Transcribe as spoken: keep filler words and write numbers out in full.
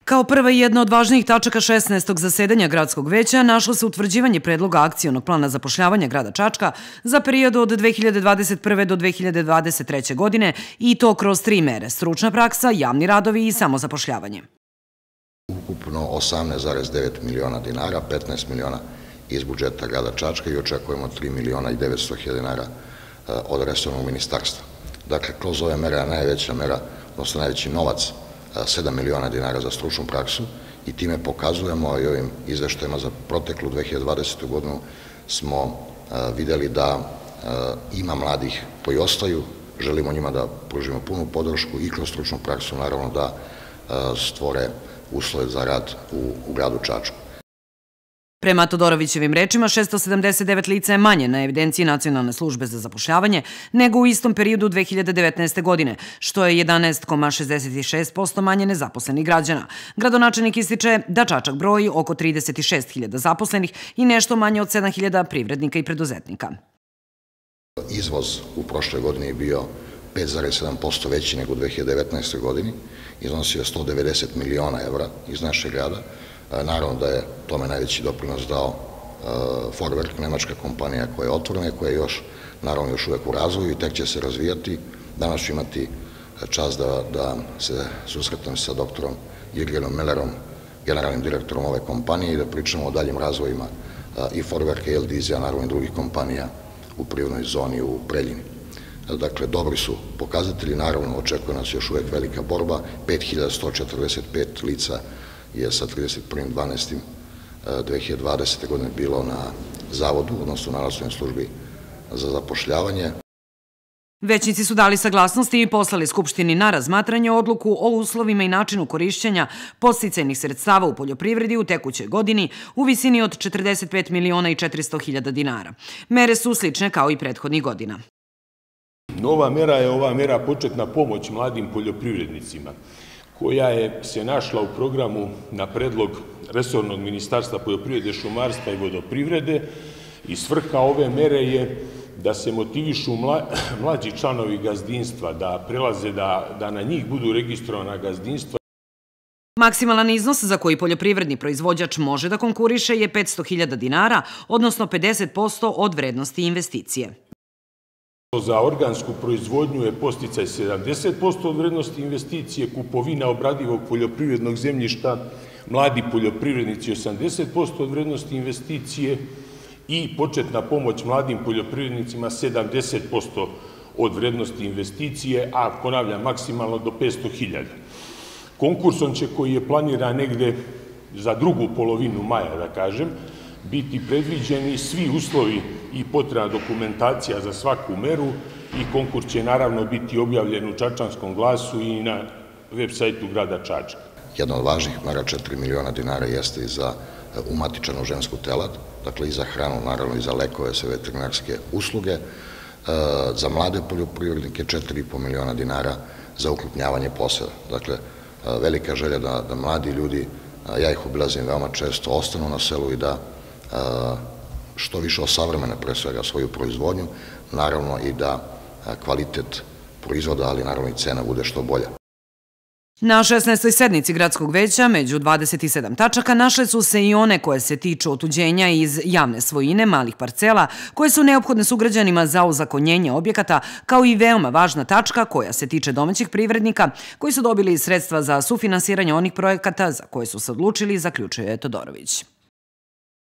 Kao prva i jedna od važnijih tačaka šesnaestog zasedanja gradskog veća našlo se utvrđivanje predloga akcionog plana zapošljavanja grada Čačka za period od dve hiljade dvadeset prve do dve hiljade dvadeset treće. godine i to kroz tri mere: stručna praksa, javni radovi i samozapošljavanje. Ukupno osamnaest zarez devet miliona dinara, petnaest miliona iz budžeta grada Čačka i očekujemo tri miliona i devetsto hiljada dinara od resornog ministarstva. Dakle, kroz ove mere, najveća mera, odnosno najveći novac, sedam miliona dinara za stručnu praksu, i time pokazujemo i ovim izveštajima za proteklu dve hiljade dvadesetu. godinu smo videli da ima mladih koji ostaju, želimo njima da pružimo punu podršku i kroz stručnu praksu, naravno da stvore uslove za rad u gradu Čačku. Prema Todorovićevim rečima, šesto sedamdeset devet lica je manje na evidenciji Nacionalne službe za zapošljavanje nego u istom periodu dve hiljade devetnaeste. godine, što je jedanaest zarez šezdeset šest posto manje nezaposlenih građana. Gradonačelnik ističe da Čačak broji oko trideset šest hiljada zaposlenih i nešto manje od sedam hiljada privrednika i preduzetnika. Izvoz u prošle godini je bio pet zarez sedam posto veći nego u dve hiljade devetnaestoj. godini, iznosio sto devedeset miliona evra iz našeg grada. Naravno da je tome najveći doprinos dao Vorwerk, nemačka kompanija koja je otvorena i koja je još, naravno, još uvek u razvoju i tek će se razvijati. Danas ću imati čast da se susretnem sa doktorom Jürgenom Mellerom, generalnim direktorom ove kompanije, i da pričamo o daljim razvojima i Vorwerka i L D Z-a, naravno i drugih kompanija u privrednoj zoni u Preljini. Dakle, dobri su pokazatelji, naravno očekuje nas još uvek velika borba. pet hiljada sto četrdeset pet lica je sa trideset prvog decembra dve hiljade dvadesete. godine bilo na zavodu, odnosno na Nacionalnoj službi za zapošljavanje. Većnici su dali saglasnosti i poslali Skupštini na razmatranje odluku o uslovima i načinu korišćenja podsticajnih sredstava u poljoprivredi u tekućoj godini u visini od četrdeset pet miliona i četiristo hiljada dinara. Mere su slične kao i prethodnih godina. Nova mera je ova mera početna pomoć mladim poljoprivrednicima, koja je se našla u programu na predlog resornog Ministarstva poljoprivrede, šumarstva i vodoprivrede, i svrha ove mere je da se motivišu mlađi članovi gazdinstva, da prelaze, da na njih budu registrovana gazdinstva. Maksimalan iznos za koji poljoprivredni proizvođač može da konkuriše je petsto hiljada dinara, odnosno pedeset posto od vrednosti investicije. Za organsku proizvodnju je podsticaj sedamdeset posto od vrednosti investicije, kupovina obradivog poljoprivrednog zemljišta, mladi poljoprivrednici osamdeset posto od vrednosti investicije i početna pomoć mladim poljoprivrednicima sedamdeset posto od vrednosti investicije, a ponavljam, maksimalno do petsto hiljada. Konkursom će, koji je planiran negde za drugu polovinu maja, da kažem, biti predviđeni svi uslovi i potrebna dokumentacija za svaku meru, i konkurs će naravno biti objavljen u Čačanskom glasu i na web sajtu grada Čačka. Jedna od važnih mera, četiri miliona dinara, jeste i za umatičanu žensku telad, dakle i za hranu, naravno i za lekove, sve veterinarske usluge. Za mlade poljoprivrednike četiri i po miliona dinara za ukrupnjavanje poseda. Dakle, velika želja da mladi ljudi, ja ih obilazim veoma često, ostanu na selu i da što više osavremene pre svega svoju proizvodnju, naravno i da kvalitet proizvoda, ali naravno i cena bude što bolja. Na šesnaestoj sednici gradskog veća među dvadeset sedam tačaka našle su se i one koje se tiču otuđenja iz javne svojine malih parcela koje su neophodne sugrađanima za ozakonjenje objekata, kao i veoma važna tačka koja se tiče domaćih privrednika koji su dobili sredstva za sufinansiranje onih projekata za koje su se odlučili, zaključuje Todorović.